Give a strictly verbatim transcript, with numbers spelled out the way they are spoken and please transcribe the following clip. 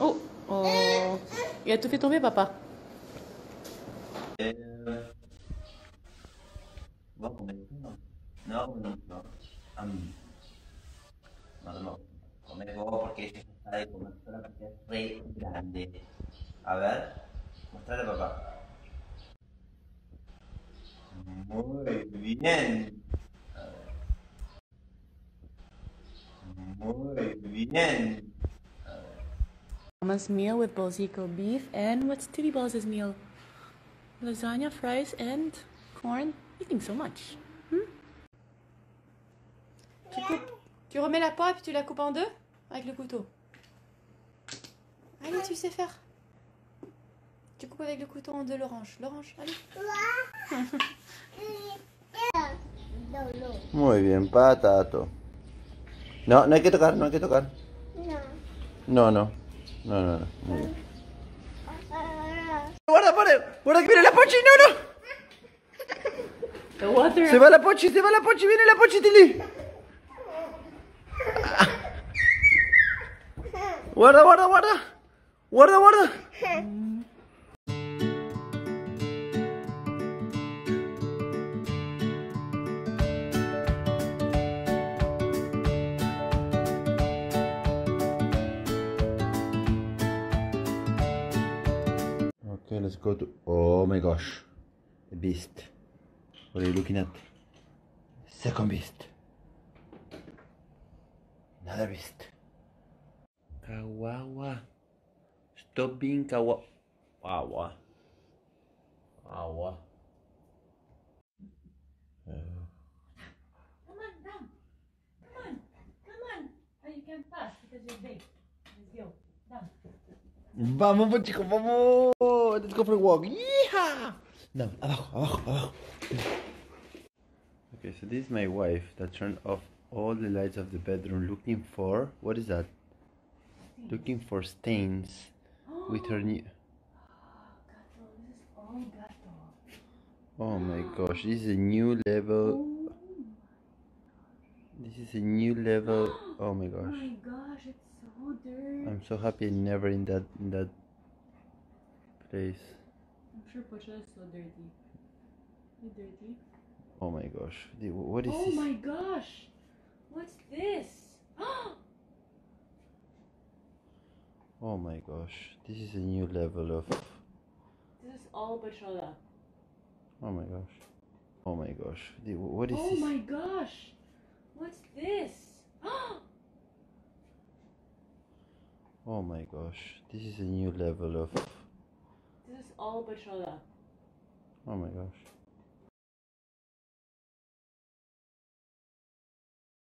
Oh, oh. Il a tout fait tomber, papa. Eh, va come no, no, no, no. Am- no, no, come vos porque ella sabe comer sola porque es re grande. A ver, mostrale a papá. Muy bien. A ver, muy bien. A ver. Mama's meal with Bolzico beef and what's Titty Balls' meal? Lasagna, fries, and corn. Eating so much. Hmm? Tu coupes. Tu remets la poire et puis tu la coupes en deux avec le couteau. Allez, tu sais faire. Tu coupes avec le couteau en deux l'orange. L'orange, allez. Muy bien, patato. No, no hay que tocar, no hay que tocar. No, no. No, no, no. Muy bien. Guarda, guarda, guarda que viene la Pochi, no, no. The water. Se va la Pochi, se va la Pochi, viene la Pochi, Tili. Guarda, guarda, guarda. Guarda, guarda. Okay, let's go to. Oh my gosh, the beast. What are you looking at? Second beast. Another beast. Kawawa. Stop being kawa. Wawa. Wawa. Uh, Come on, down. Come on. Come on. Oh, you can't pass because you're big. Let's go. Down. Vamos, Pochico, vamos. Let's go for a walk. Yeehaw. No, abajo, abajo, abajo. Okay, so this is my wife that turned off all the lights of the bedroom looking for, what is that? Looking for stains with her new... Oh my gosh, this is a new level. This is a new level. Oh my gosh. Oh my gosh, it's so dirty. I'm so happy I'm never in that in that place. I'm sure Pocha is so dirty. You dirty? Oh my gosh. What is oh this? Oh my gosh! What's this? Oh my gosh. This is a new level of... This is all Pochola. Oh my gosh. Oh my gosh. What is oh this? Oh my gosh! What's this? Oh my gosh. This is a new level of... This is all Pochola. Oh my gosh.